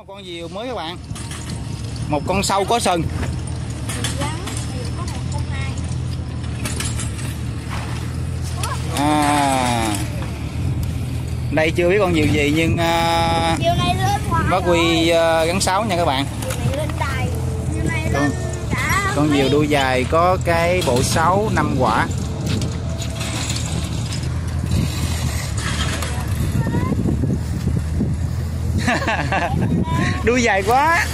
Một con diều mới các bạn, một con sâu có sừng. Đây chưa biết con diều gì nhưng bác Quy gắn sáo nha các bạn. Con diều đuôi dài có cái bộ sáo 5 quả. Đuôi dài quá.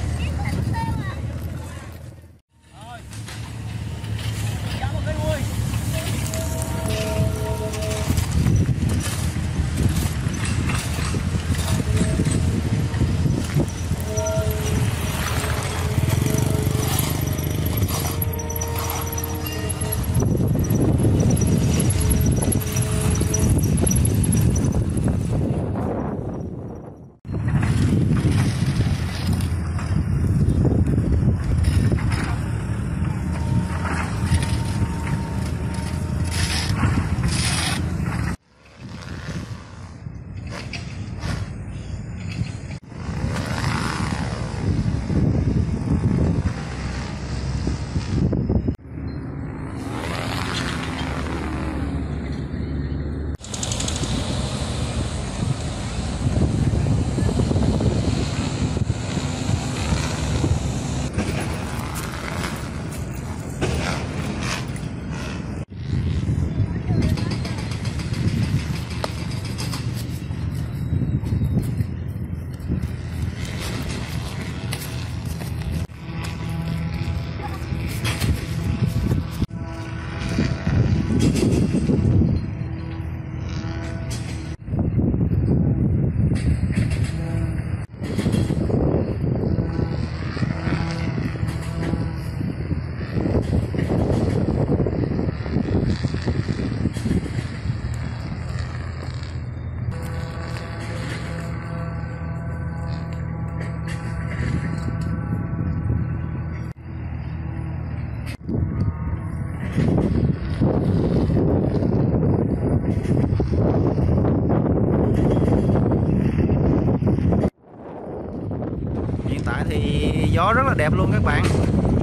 Hiện tại thì gió rất là đẹp luôn các bạn.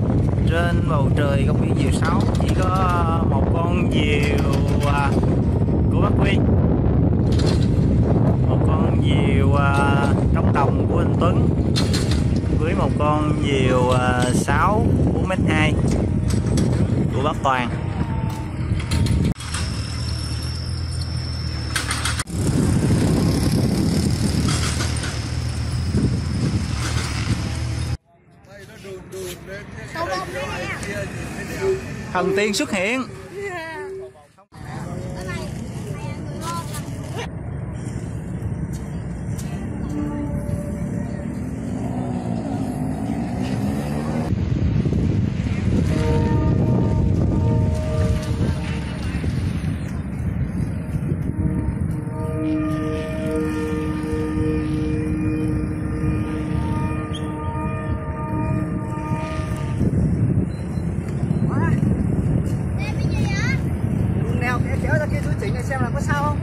Trên bầu trời công viên diều Sáo chỉ có một con diều của bác Quy, một con diều trống đồng của anh Tuấn với một con diều sáo 4m2 của bác Toàn. Thần tiên xuất hiện. Xem là có sao không?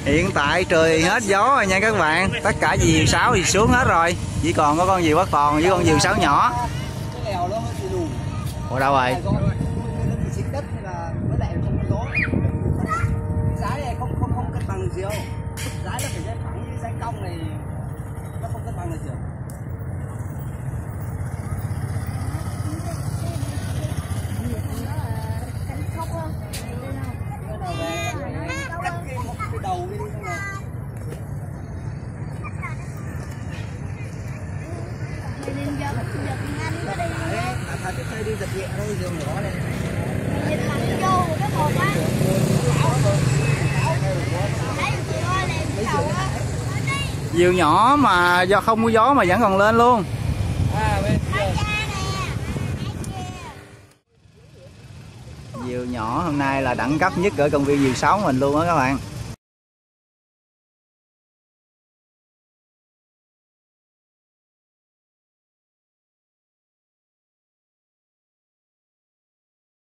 Hiện tại trời hết gió rồi nha các bạn. Tất cả diều sáo thì xuống hết rồi. Chỉ còn có con diều bắt toàn với con diều sáo nhỏ. Ủa đâu rồi? Diều nhỏ mà do không có gió mà vẫn còn lên luôn. Diều nhỏ hôm nay là đẳng cấp nhất ở công viên diều sáo mình luôn á các bạn.